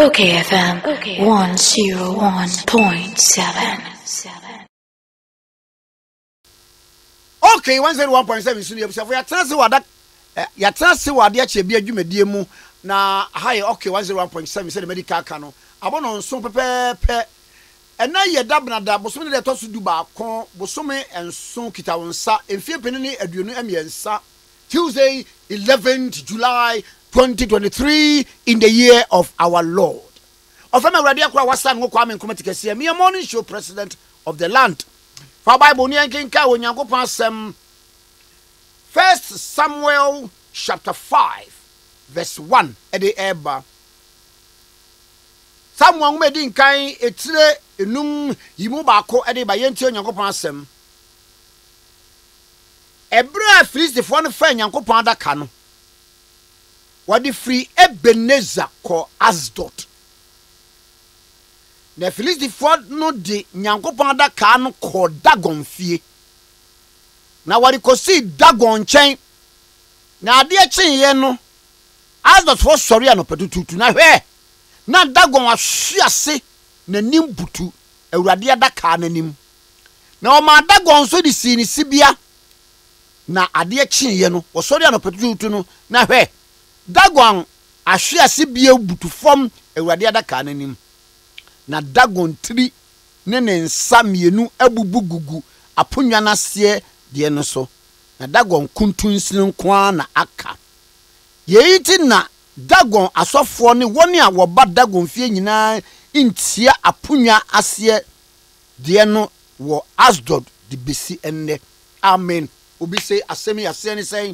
okayfm 101.7. Okay, 101.7 so you say for your trans wada ya trans wada che bia dwumadie mu na high okay 101.7 say the medical kano abono nso pepepe ena ye dabnada bosome de to so du ba kon bosome enso kita wonsa emfie penini aduonu amiensa Tuesday 11th July 2023 in the year of our Lord. Ofema radio kwa wasa ngo Kwame Nkrumah Tikese me morning show president of the land. For Bible ni enkenka onyankopon asem 1samuel chapter 5 verse 1 ede eba. Samuel ngumedi nkan etire enum yimu baako ede ba yenti onyankopon asem. Ebra Filistifo no fa onyankopon adaka no. Wadi free Ebenezer ko Asdod. Na Filistifo no de nyankopon adaka no ko Dagon fie. Na wadi kosi Dagon chen. Na ade chen ye no Asdod fo sori anopetutu na hwe. Na Dagon ahwiase na nimbutu awurade adaka na nim. Na o ma Dagon so di sini sibia. Na ade chen ye no wo sori anopetutu no na hwe. Dagon ahwiase bia butu fom awurade adaka na nim. Na Dagon tri ne nsa mienu abubugugu aponwa na se de no so. Na Dagon kuntunsin kwa na aka. Yeiti na Dagon asofo ne woni a wo ba Dagon fie nyina intia aponwa ase de no wo Asdod de besi enne. Amen. Obi say asemi ase ne say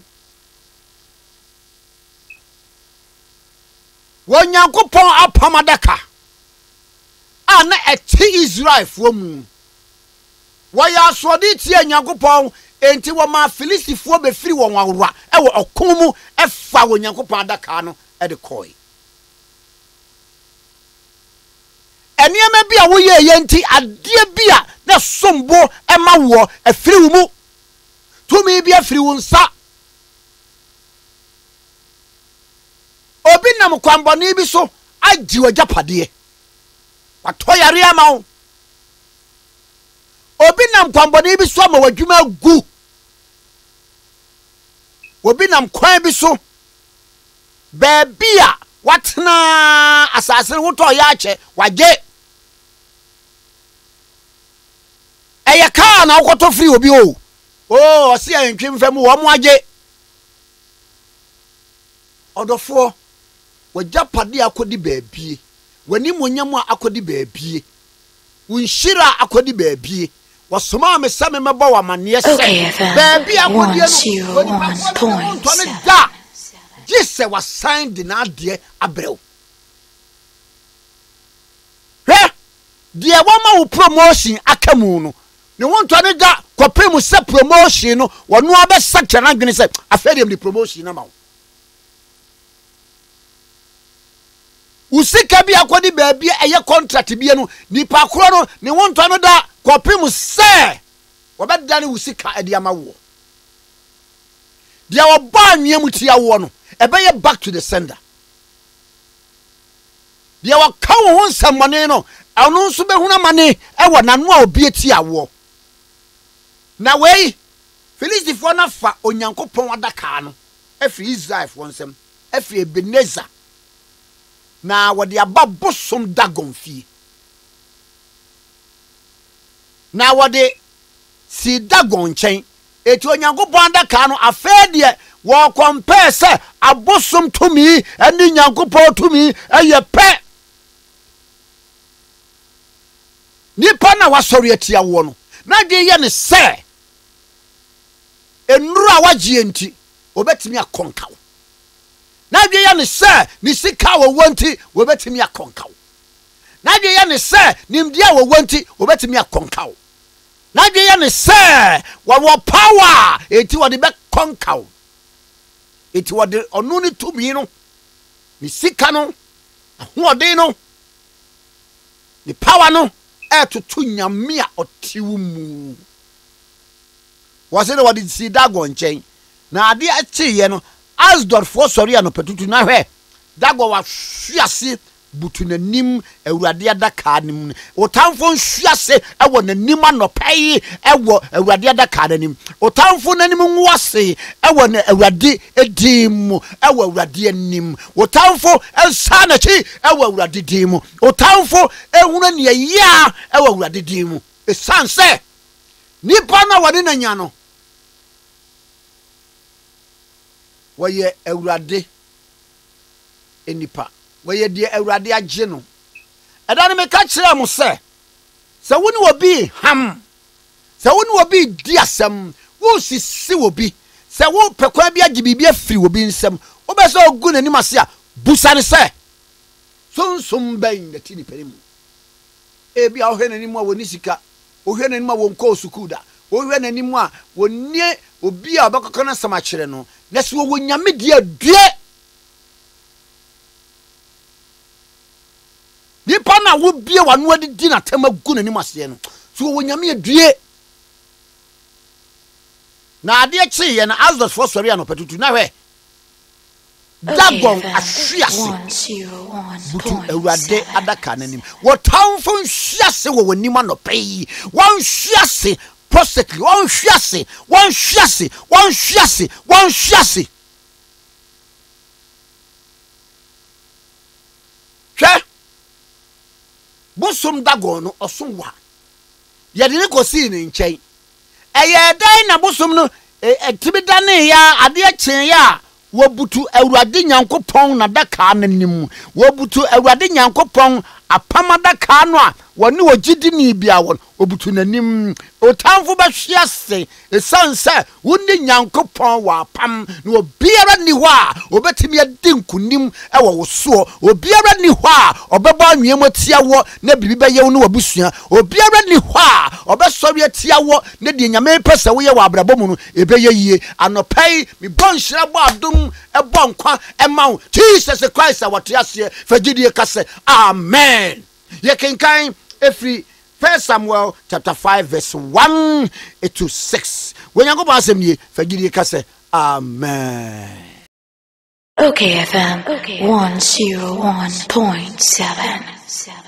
Wanyankopon apamadaka ana eti Israel fo mu waya asodi tie Nyankopon enti wo ma Filistifo be firi won awura e wo okon mu efa Wanyankopon adaka no e de koi eniema bia wo ye yenti ade bia na sombo e ma wo afiri wo mu tumi bia firi wo nsa obi nam kwamboni bi so agi wajapade watoyare ama wo obi nam kwamboni bi so ma wadwuma gu obi nam kwan bi so bebia watna asase woto ya ache waje eye ka na wokoto free obi o osi antwem fam wo mo aje odofo wajapade akodi baabie wani monyam akodi baabie unshira akodi baabie wasoma me same meba wa manne se baabie akodi no da jise wasan de na ade abrew he de wama wo promotion akamu no ne wonto ne da kopem se promotion no wono abesakya na dwene se afedem di promotion na ma wo usika bi akodi baabie eye contract bi no nipa koro no ne wonto no da kopem se wobedane usika ade amawo dia wo ba anwea mutia wo no ebeye back to the sender dia wo ka wo nsamane no anu nso behuna mane e wo nanu a obi etia wo na wei Filistifo na fa onyankopon adaka no efi Israel fo nsem efi Ebenezer na wodi ababosom Dagon fie na wodi si Dagon chen eti onyankopon adaka no afedie wo compare se abosom tumi eni nyankopon tumi eye pe nipa na wasori atia wo no na de ye ne se enuru a wagye enti obetimi akonkaw na de ye ne se ni sika wo wanti obetimi akonkaw na de ye ne se nimdia wo wanti obetimi akonkaw na de ye ne se wo power enti wo de be konkaw enti wo de onu ni tumi no ni sika no ahoden no ni power no etutu nyame a otiwu mu wase no wadi si Dagon chen na ade achiye no Asdod fo sori anopetutu na hwe Dagon wa hwiase butu nanim awurade adaka nim otamfo nhwiase ewo nanim anopai ewo awurade adaka nanim otamfo nanim nwase ewo na awurade edim ewo awurade anim otamfo ensana chi ewo awurade dim otamfo ehunu ne ya ewo awurade dim esanse nipa na wade na nya no waye awurade enipa waye die awurade agye no ɛda ne meka kyerɛ mo sɛ woni obi ham sɛ woni obi di asɛm wo sisi obi sɛ wo pekwa bi agye bibia firi obi nsɛm wo bɛ sɛ ogu n'anim ase a busa ne sɛ sonsom bɛn na ti nipa mu ebi a wohwɛ n'anim a woni sika wohwɛ n'anim a wonkɔ sukuu da wohwɛ n'anim a wonni obi a ɔbɛkɔkɔ na nsɛm akyerɛ no na sɛ wo nyame die adue nipa na wo bie wano adi di na tema gu n'anim ase no so wo nyame adue na ade kye ye na Exodus for sori anopetutu na hwɛ dagon ahwiase butu awurade adaka nanim wotamfo nhwiase wo wanim anopai won hwiase prosecutely won hwiase hwɛ bosom dagon no osonwa yɛde ne kosi ne nkyɛn ɛyɛ dan na bosom no etibidane ya ade kyen ya wobutu awurade nyankopɔn na daka nanim wobutu awurade nyankopɔn apamadaka no a wɔne wogidi ni bia won obutu nanim otamfo bɛhwiase esanse wonni nyankopɔn wa apam na obiara ni hɔ a obetimi adi nkunim ɛwɔ wo so obiara ni hɔ a ɔbɛba anwiem atia wo na bibi bɛyɛ no wabusua obiara ni hɔ a ɔbɛsɔre atia wo na de nyame pɛsɛ wo yɛ wɔ abrabɔ mu no ebɛyɛ yie anopai me bonhyira bɔ adom ɛbɔ nkwa ɛma Jesus Christ a wɔte ase fagidie ka sɛ amen yekenkan every 1 Samuel chapter 5 verse 1 to 6. When you go back to me, forgive you, say amen. OKFM 101.7.